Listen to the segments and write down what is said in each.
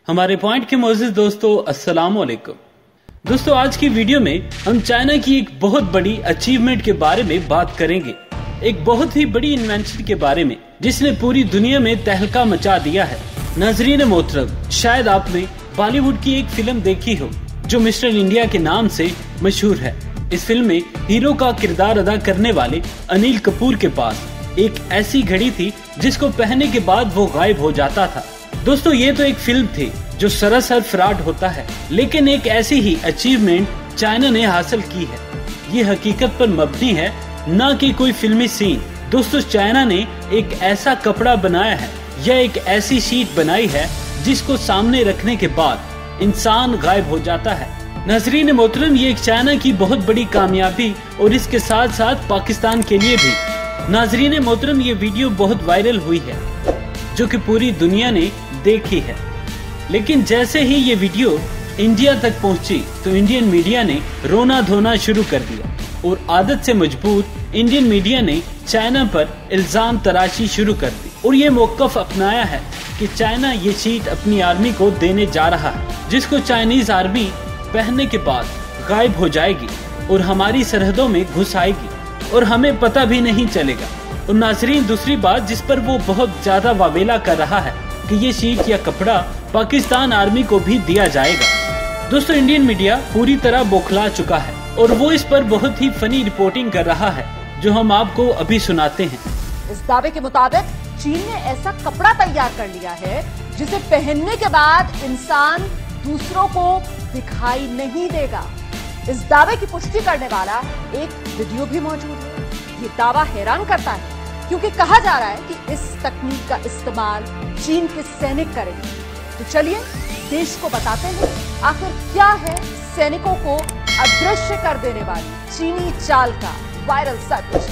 हमारे पॉइंट के मोअज़्ज़िज़ दोस्तों, अस्सलाम वालेकुम। दोस्तों, आज की वीडियो में हम चाइना की एक बहुत बड़ी अचीवमेंट के बारे में बात करेंगे। एक बहुत ही बड़ी इन्वेंशन के बारे में जिसने पूरी दुनिया में तहलका मचा दिया है। नाज़रीन मोहतरम, शायद आपने बॉलीवुड की एक फिल्म देखी हो जो मिस्टर इंडिया के नाम से मशहूर है। इस फिल्म में हीरो का किरदार अदा करने वाले अनिल कपूर के पास एक ऐसी घड़ी थी जिसको पहनने के बाद वो गायब हो जाता था। दोस्तों, ये तो एक फिल्म थी जो सरासर फ्रॉड होता है, लेकिन एक ऐसी ही अचीवमेंट चाइना ने हासिल की है। ये हकीकत पर मबनी है, न कि कोई फिल्मी सीन। दोस्तों, चाइना ने एक ऐसा कपड़ा बनाया है या एक ऐसी शीट बनाई है जिसको सामने रखने के बाद इंसान गायब हो जाता है। नाज़रीन मोहतरम, ये एक चाइना की बहुत बड़ी कामयाबी और इसके साथ साथ पाकिस्तान के लिए भी। नाज़रीन मोहतरम, ये वीडियो बहुत वायरल हुई है जो कि पूरी दुनिया ने देखी है, लेकिन जैसे ही ये वीडियो इंडिया तक पहुंची तो इंडियन मीडिया ने रोना धोना शुरू कर दिया और आदत से मजबूत इंडियन मीडिया ने चाइना पर इल्जाम तराशी शुरू कर दी और ये मौक़िफ़ अपनाया है कि चाइना ये शीट अपनी आर्मी को देने जा रहा है, जिसको चाइनीज आर्मी पहनने के बाद गायब हो जाएगी और हमारी सरहदों में घुस आएगी और हमें पता भी नहीं चलेगा। और नाज़रीन, दूसरी बात जिस पर वो बहुत ज्यादा वावेला कर रहा है कि ये शीट या कपड़ा पाकिस्तान आर्मी को भी दिया जाएगा। दोस्तों, इंडियन मीडिया पूरी तरह बौखला चुका है और वो इस पर बहुत ही फनी रिपोर्टिंग कर रहा है जो हम आपको अभी सुनाते हैं। इस दावे के मुताबिक चीन ने ऐसा कपड़ा तैयार कर लिया है जिसे पहनने के बाद इंसान दूसरों को दिखाई नहीं देगा। इस दावे की पुष्टि करने वाला एक वीडियो भी मौजूद है। ये दावा हैरान करता है क्योंकि कहा जा रहा है कि इस तकनीक का इस्तेमाल चीन के सैनिक करेंगे। तो चलिए देश को बताते हैं आखिर क्या है सैनिकों को अदृश्य कर देने वाली चीनी चाल का वायरल सच।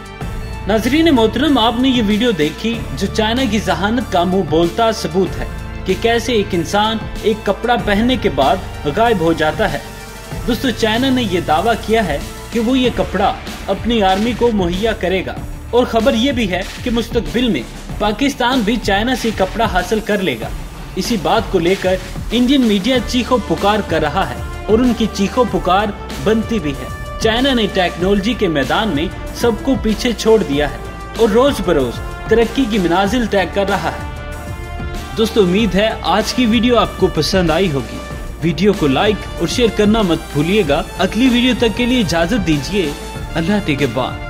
नाज़रीन मोहतरम, आपने ये वीडियो देखी जो चाइना की जहानत का मुंह बोलता सबूत है कि कैसे एक इंसान एक कपड़ा पहनने के बाद गायब हो जाता है। दोस्तों, चाइना ने ये दावा किया है कि वो ये कपड़ा अपनी आर्मी को मुहैया करेगा और खबर ये भी है कि मुस्तकबिल में पाकिस्तान भी चाइना से कपड़ा हासिल कर लेगा। इसी बात को लेकर इंडियन मीडिया चीखों पुकार कर रहा है और उनकी चीखों पुकार बनती भी है। चाइना ने टेक्नोलॉजी के मैदान में सबको पीछे छोड़ दिया है और रोज बरोज तरक्की की मनाजिल तय कर रहा है। दोस्तों, उम्मीद है आज की वीडियो आपको पसंद आई होगी। वीडियो को लाइक और शेयर करना मत भूलिएगा। अगली वीडियो तक के लिए इजाजत दीजिए। अल्लाह के बाद।